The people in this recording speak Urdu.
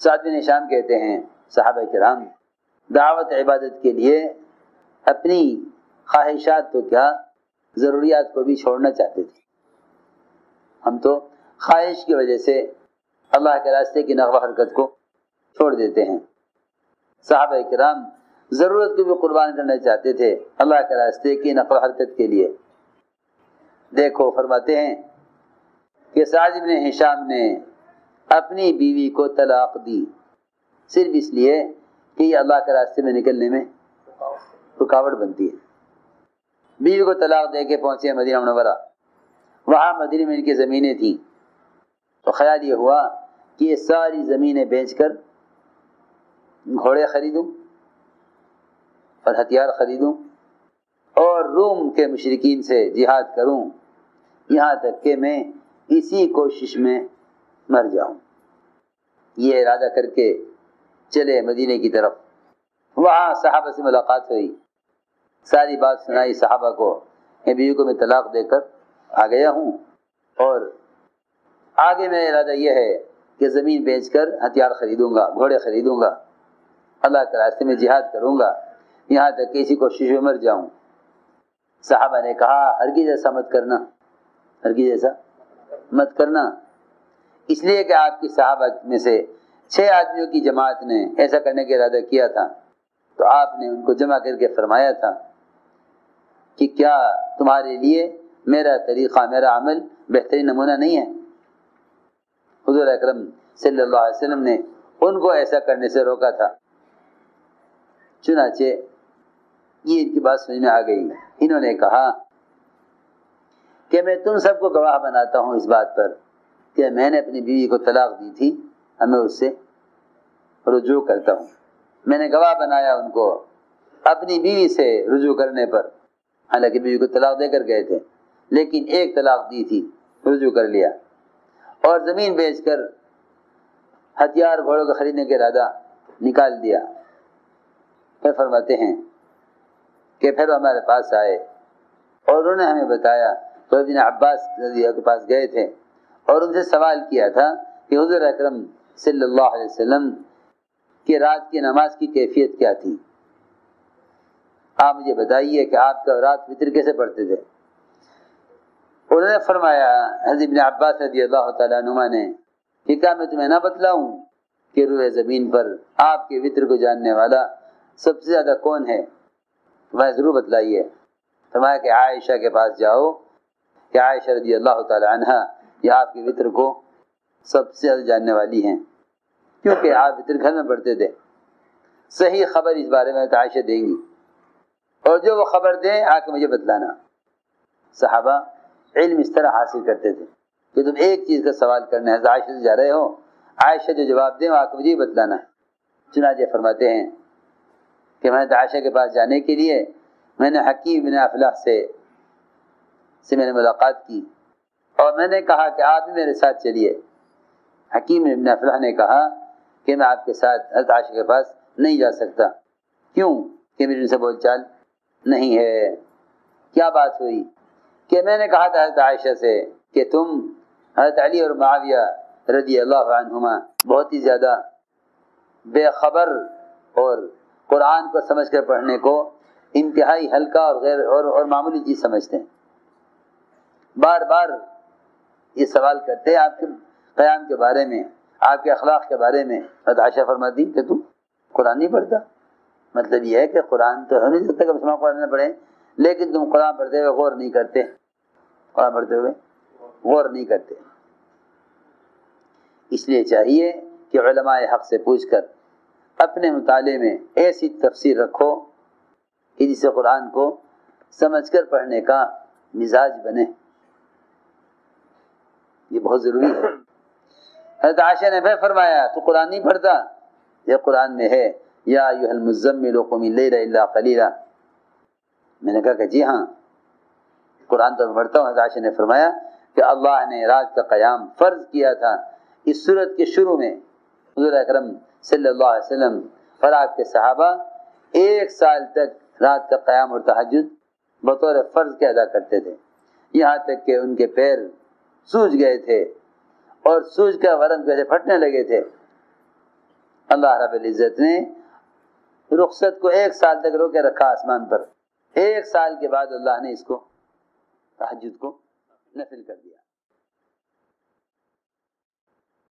سعد بن ہشام کہتے ہیں صحابہ کرام دعوت عبادت کے لیے اپنی خواہشات تو کیا ضروریات کو بھی چھوڑنا چاہتے تھے. ہم تو خواہش کی وجہ سے اللہ کے راستے کی نغمہ حرکت کو چھوڑ دیتے ہیں. صحابہ کرام ضرورت کو بھی قربان کرنا چاہتے تھے اللہ کے راستے کی نقل و حرکت کے لیے. دیکھو فرماتے ہیں کہ سعد بن ہشام نے اپنی بیوی کو طلاق دی صرف اس لیے کہ یہ اللہ کے راستے میں نکلنے میں رکاوٹ بنتی ہے. بیوی کو طلاق دے کے پہنچے مدینہ منورہ. وہاں مدینہ میں ان کی زمینیں تھیں تو خیال یہ ہوا کہ یہ ساری زمینیں بیچ کر گھوڑے خریدوں اور ہتھیار خریدوں اور روم کے مشرکین سے جہاد کروں یہاں تک کہ میں اسی کوشش میں مر جاؤں. یہ ارادہ کر کے چلے مدینے کی طرف. وہاں صحابہ سے ملاقات ہوئی, ساری بات سنائی صحابہ کو کہ بیوی کو میں طلاق دے کر آ گیا ہوں اور آگے میرا ارادہ یہ ہے کہ زمین بیچ کر ہتھیار خریدوں گا, گھوڑے خریدوں گا, اللہ کے راستے میں جہاد کروں گا یہاں تک کہ اسی کوشش میں مر جاؤں. صحابہ نے کہا ہرگز ایسا مت کرنا, ہرگز ایسا مت کرنا, اس لیے کہ آپ کی صحابہ میں سے 6 آدمیوں کی جماعت نے ایسا کرنے کا ارادہ کیا تھا تو آپ نے ان کو جمع کر کے فرمایا تھا کہ کیا تمہارے لیے میرا طریقہ میرا عمل بہترین نمونہ نہیں ہے. حضور اکرم صلی اللہ علیہ وسلم نے ان کو ایسا کرنے سے روکا تھا. چنانچہ یہ ان کی بات سمجھ میں آ گئی. انہوں نے کہا کہ میں تم سب کو گواہ بناتا ہوں اس بات پر کہ میں نے اپنی بیوی کو طلاق دی تھی, اب میں اس سے رجوع کرتا ہوں. میں نے گواہ بنایا ان کو اپنی بیوی سے رجوع کرنے پر, حالانکہ بیوی کو طلاق دے کر گئے تھے لیکن ایک طلاق دی تھی, رجوع کر لیا اور زمین بیچ کر ہتھیار گھوڑوں کو خریدنے کا ارادہ نکال دیا. پھر فرماتے ہیں کہ پھر وہ ہمارے پاس آئے اور انہوں نے ہمیں بتایا تو ابن عباس رضی اللہ کے پاس گئے تھے اور ان سے سوال کیا تھا کہ حضور اکرم صلی اللہ علیہ وسلم کی رات کی نماز کی کیفیت کیا تھی, آپ مجھے بتائیے کہ آپ کا رات وتر کیسے پڑھتے تھے. انہوں نے فرمایا حضرت ابن عباس رضی اللہ تعالیٰ عنہما نے کہ کیا میں تمہیں نہ بتلاؤں کہ روئے زمین پر آپ کے وتر کو جاننے والا سب سے زیادہ کون ہے. میں ضرور بتلائیے. فرمایا کہ عائشہ کے پاس جاؤ کہ عائشہ رضی اللہ تعالیٰ عنہ یہ آپ کے وتر کو سب سے زیادہ جاننے والی ہیں کیونکہ آپ وتر گھر میں پڑھتے تھے. صحیح خبر اس بارے میں عائشہ دیں گی اور جو وہ خبر دیں آ کے مجھے بتلانا. صحابہ علم اس طرح حاصل کرتے تھے کہ تم ایک چیز کا سوال کرنا ہے, عائشہ سے جا رہے ہو, عائشہ جو جواب دیں آ کے مجھے بتلانا ہے. چنانچہ فرماتے ہیں کہ میں نے عائشہ کے پاس جانے کے لیے میں نے حکیم بن افلاح سے میں نے ملاقات کی اور میں نے کہا کہ آپ بھی میرے ساتھ چلیے. حکیم بن افلاح نے کہا کہ میں آپ کے ساتھ حضرت عائشہ کے پاس نہیں جا سکتا. کیوں کہ میری ان سے بول چال نہیں ہے. کیا بات ہوئی کہ میں نے کہا تھا حضرت عائشہ سے کہ تم حضرت علی اور معاویہ رضی اللہ عنہما بہت ہی زیادہ بے خبر اور قرآن کو سمجھ کر پڑھنے کو انتہائی ہلکا اور غیر اور معمولی چیز سمجھتے ہیں. بار بار یہ سوال کرتے ہیں آپ کے قیام کے بارے میں, آپ کے اخلاق کے بارے میں. حضرت عائشہ فرماتی کہ تم قرآن نہیں پڑھتا. مطلب یہ ہے کہ قرآن تو نہیں سکتا کہ مسلمان قرآن نہ پڑھیں لیکن تم قرآن پڑھتے ہوئے غور نہیں کرتے, قرآن پڑھتے ہوئے غور نہیں کرتے. اس لیے چاہیے کہ علماء حق سے پوچھ کر اپنے مطالعے میں ایسی تفسیر رکھو کہ جس سے قرآن کو سمجھ کر پڑھنے کا مزاج بنے. یہ بہت ضروری ہے. حضرت عائشہ نے پھر فرمایا تو قرآن نہیں پڑھتا؟ یہ قرآن میں ہے یا ایھا المزمل قم اللیل الا قلیلا. میں نے کہا کہ جی ہاں قرآن تو میں پڑھتا ہوں. حضرت عائشہ نے فرمایا کہ اللہ نے رات کا قیام فرض کیا تھا اس سورت کے شروع میں. حضور اکرم صلی اللہ علیہ وسلم اور آپ کے صحابہ 1 سال تک رات کا قیام اور تہجد بطور فرض کے ادا کرتے تھے, یہاں تک کہ ان کے پیر سوج گئے تھے اور سوج کا ورم جیسے پھٹنے لگے تھے. اللہ رب العزت نے رخصت کو 1 سال تک روکے رکھا آسمان پر. 1 سال کے بعد اللہ نے اس کو تہجد کو